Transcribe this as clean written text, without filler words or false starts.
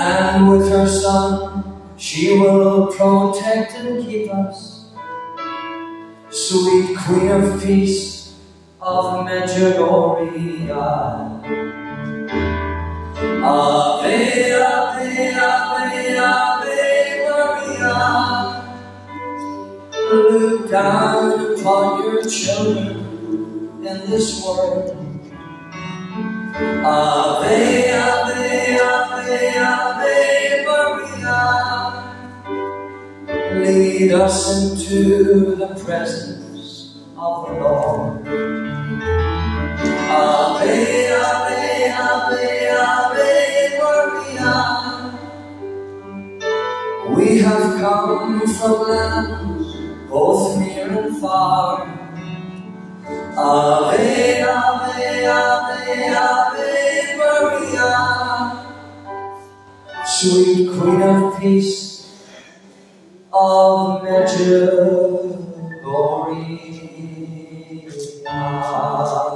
and with her Son she will protect and keep us. Sweet Queen of Peace of Medjugorje, Ave, Ave, Ave, Ave Maria. Look down upon your children in this world. Ave, Ave, Ave, Ave Maria. Lead us into the presence of the Lord. Ave, Ave, Ave, Ave Maria. We have come from lands both near and far. Ave, Ave, Ave, Ave Maria. Sweet Queen of Peace of Medjugorje.